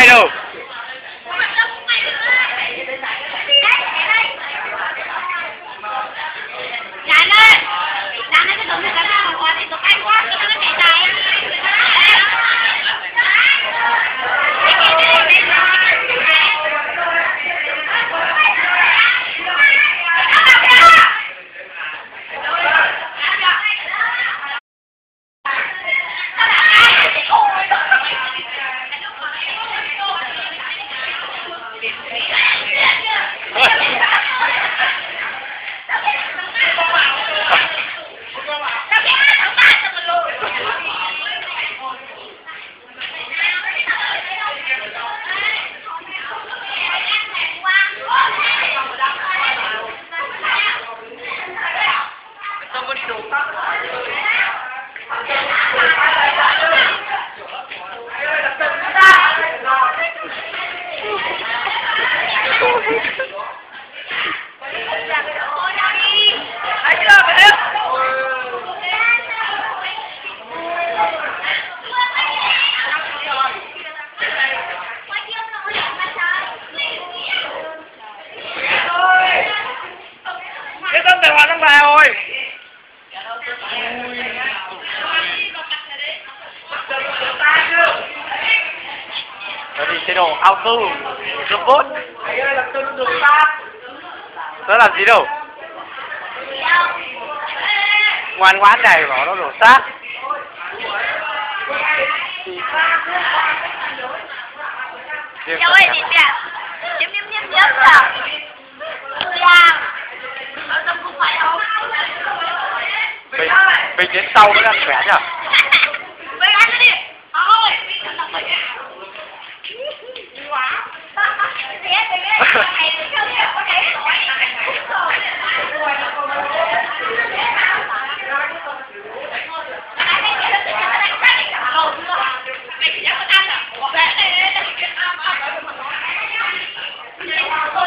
mày đâu. Cái tấm tài khoản ông bà ơi. Đó thì chế độ auto robot. Nó làm gì đâu. Ngoan ngoãn này bảo nó đổ xác. Cháu ơi nhìn kìa. Chiếm à. Mình đến sau mới ăn khỏe nhở. Bây ăn đi. Ôi. Hãy subscribe cho kênh Ghiền Mì Gõ để không bỏ lỡ những video hấp dẫn.